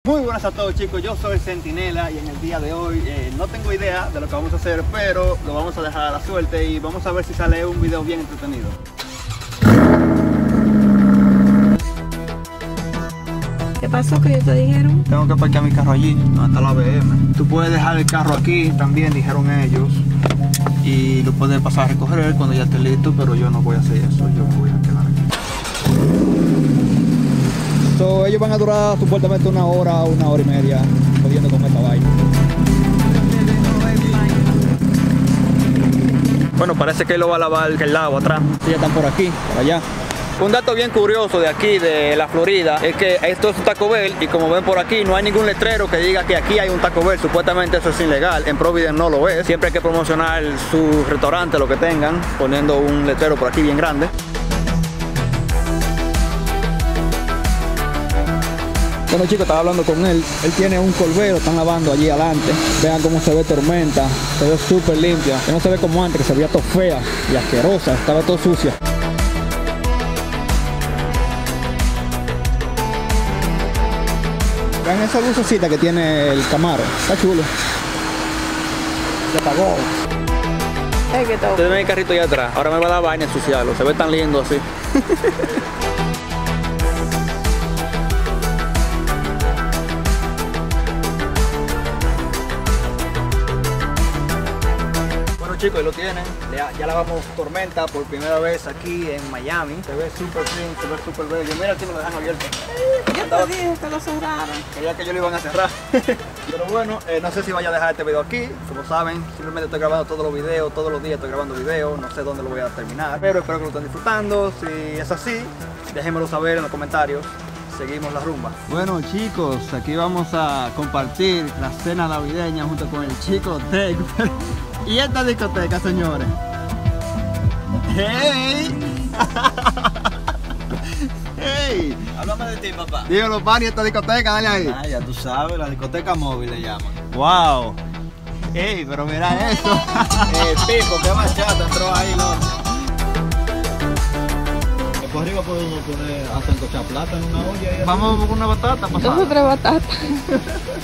Muy buenas a todos, chicos, yo soy Centinela y en el día de hoy no tengo idea de lo que vamos a hacer, pero lo vamos a dejar a la suerte y vamos a ver si sale un video bien entretenido. ¿Qué pasó que ellos te dijeron? Tengo que parquear mi carro allí, donde está la BM. Tú puedes dejar el carro aquí también, dijeron ellos, y lo puedes pasar a recoger cuando ya esté listo, pero yo no voy a hacer eso, yo me voy a quedar aquí. Ellos van a durar supuestamente una hora y media jodiendo con esta vaina. Bueno, parece que él lo va a lavar el lado atrás. Ya están por aquí, por allá. Un dato bien curioso de aquí, de la Florida, es que esto es un Taco Bell y como ven por aquí no hay ningún letrero que diga que aquí hay un Taco Bell. Supuestamente eso es ilegal, en Providence no lo es. Siempre hay que promocionar su restaurante, lo que tengan, poniendo un letrero por aquí bien grande. Bueno, chicos, estaba hablando con él. Él tiene un Corvette, lo están lavando allí adelante. Vean cómo se ve Tormenta, se ve súper limpia. Que no se ve como antes, que se veía todo fea y asquerosa, estaba todo sucia. Vean esa lucecita que tiene el Camaro, está chulo. Se apagó. Ustedes ven el carrito allá atrás, ahora me va a dar vaina ensuciarlo, se ve tan lindo así. Chicos, y lo tienen, ya lavamos Tormenta por primera vez aquí en Miami. Se ve súper clean, se ve súper bello. Mira, aquí me lo dejan abierto. Yo te dije que lo cerraron. Quería que ellos lo iban a cerrar. Pero bueno, no sé si vaya a dejar este video aquí. Como saben, simplemente estoy grabando todos los videos, todos los días estoy grabando videos. No sé dónde lo voy a terminar, pero espero que lo estén disfrutando. Si es así, déjenmelo saber en los comentarios. Seguimos la rumba. Bueno, chicos, aquí vamos a compartir la cena navideña junto con el Chico Tech. Y esta discoteca, señores. ¡Hey! ¡Hey! Háblame de ti, papá. Dígalo, Pani, esta discoteca, dale ahí. Ah, ya tú sabes, la discoteca móvil le llaman. ¡Wow! ¡Ey, pero mira eso! Pipo, qué bachata entró ahí, loco. Por arriba podemos poner hasta encochar plata en una olla. Vamos con una batata, pasada. 2 o 3 batatas.